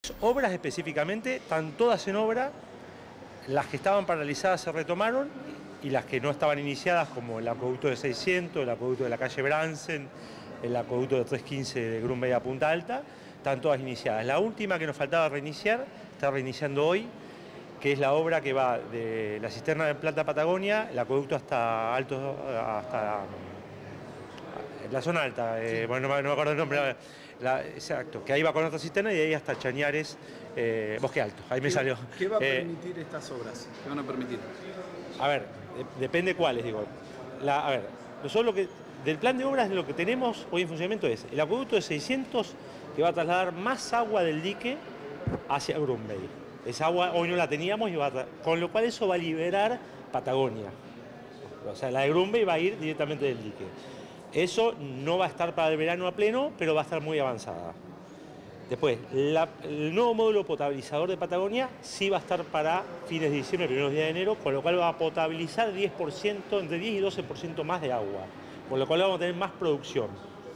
Obras específicamente, están todas en obra, las que estaban paralizadas se retomaron y las que no estaban iniciadas, como el acueducto de 600, el acueducto de la calle Bransen, el acueducto de 315 de Grunberg a Punta Alta, están todas iniciadas. La última que nos faltaba reiniciar, está reiniciando hoy, que es la obra que va de la cisterna de Planta Patagonia, el acueducto hasta hasta la zona alta, bueno, no me acuerdo el nombre, exacto, que ahí va con otra cisterna y de ahí hasta Chañares, Bosque Alto, ahí me salió. ¿Qué va a permitir estas obras? ¿Qué van a permitir? A ver, depende cuáles, digo. A ver, nosotros del plan de obras lo que tenemos hoy en funcionamiento es el acueducto de 600 que va a trasladar más agua del dique hacia Grunberg. Esa agua hoy no la teníamos, con lo cual eso va a liberar Patagonia. O sea, la de Grunberg va a ir directamente del dique. Eso no va a estar para el verano a pleno, pero va a estar muy avanzada. Después, el nuevo módulo potabilizador de Patagonia sí va a estar para fines de diciembre, primeros días de enero, con lo cual va a potabilizar 10%, entre 10 y 12% más de agua, con lo cual vamos a tener más producción.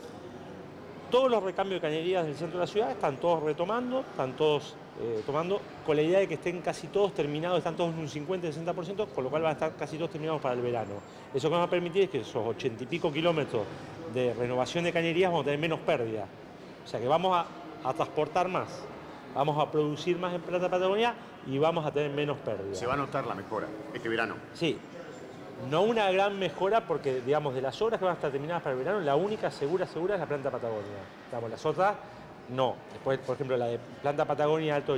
Todos los recambios de cañerías del centro de la ciudad están todos retomando, están todos tomando, con la idea de que estén casi todos terminados, están todos en un 50-60%, con lo cual van a estar casi todos terminados para el verano. Eso que nos va a permitir es que esos 80 y pico kilómetros de renovación de cañerías vamos a tener menos pérdida. O sea que vamos a transportar más, vamos a producir más en Planta Patagonia y vamos a tener menos pérdida. Se va a notar la mejora este verano. Sí. No una gran mejora porque, digamos, de las obras que van a estar terminadas para el verano, la única segura es la Planta Patagonia. Digamos, las otras, no. Después, por ejemplo, la de Planta Patagonia, Alto de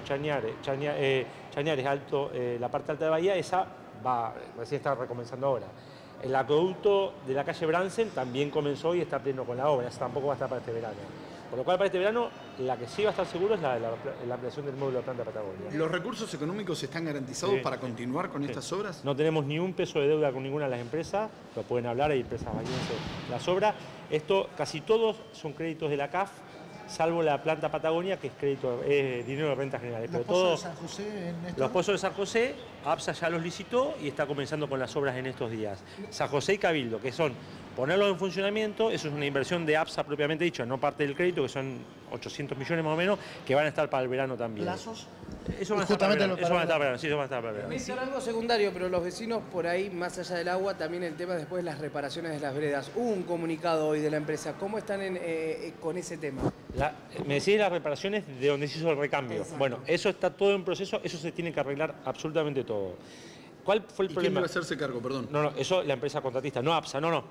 Chañares, Alto, la parte alta de Bahía, esa recién está recomenzando ahora. El acueducto de la calle Bransen también comenzó y está pleno con la obra, esa tampoco va a estar para este verano. Por lo cual, para este verano, la que sí va a estar seguro es la ampliación del módulo de Planta Patagonia. ¿Los recursos económicos están garantizados para continuar con estas obras? No tenemos ni un peso de deuda con ninguna de las empresas, lo pueden hablar, hay empresas bahienses las obras. Esto, casi todos son créditos de la CAF, salvo la Planta Patagonia, que es crédito, dinero de rentas generales. ¿Los pozos de San José, Néstor? Los pozos de San José, APSA ya los licitó y está comenzando con las obras en estos días. San José y Cabildo, que son ponerlos en funcionamiento, eso es una inversión de APSA propiamente dicho, no parte del crédito, que son 800 millones más o menos, que van a estar para el verano también. ¿Plazos? Eso van a estar para el verano. Eso van a estar para el verano, sí, eso van a estar para el verano. Es algo secundario, pero los vecinos por ahí, más allá del agua, también el tema después de las reparaciones de las veredas. Hubo un comunicado hoy de la empresa. ¿Cómo están con ese tema? Me decís las reparaciones de donde se hizo el recambio. Exacto. Bueno, eso está todo en proceso, eso se tiene que arreglar absolutamente todo. ¿Cuál fue el problema? ¿Quién debe hacerse cargo, perdón? No, eso la empresa contratista, no APSA, no.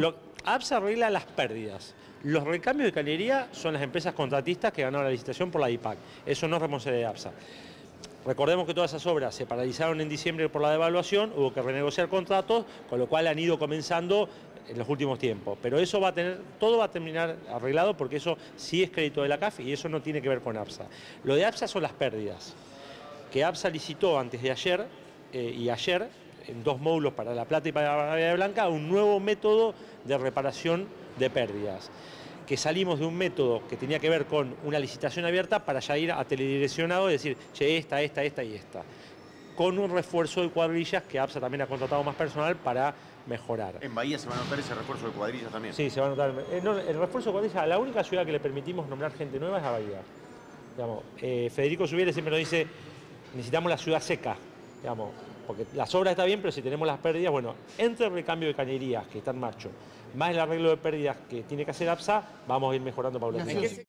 APSA arregla las pérdidas. Los recambios de cañería son las empresas contratistas que ganaron la licitación por la IPAC. Eso no es responsabilidad de APSA. Recordemos que todas esas obras se paralizaron en diciembre por la devaluación, hubo que renegociar contratos, con lo cual han ido comenzando en los últimos tiempos. Pero eso todo va a terminar arreglado porque eso sí es crédito de la CAF y eso no tiene que ver con APSA. Lo de APSA son las pérdidas, que APSA licitó antes de ayer y ayer, en 2 módulos para La Plata y para Bahía Blanca, un nuevo método de reparación de pérdidas. Que salimos de un método que tenía que ver con una licitación abierta para ya ir a teledireccionado y decir, che, esta y esta. Con un refuerzo de cuadrillas que APSA también ha contratado más personal para mejorar. ¿En Bahía se va a notar ese refuerzo de cuadrillas también? Sí, se va a notar. El refuerzo de cuadrillas, la única ciudad que le permitimos nombrar gente nueva es a Bahía. Digamos, Federico Subiere siempre nos dice, necesitamos la ciudad seca. Digamos, porque las obras están bien, pero si tenemos las pérdidas, bueno, entre el recambio de cañerías que está en marcha, más el arreglo de pérdidas que tiene que hacer APSA, vamos a ir mejorando paulatinamente.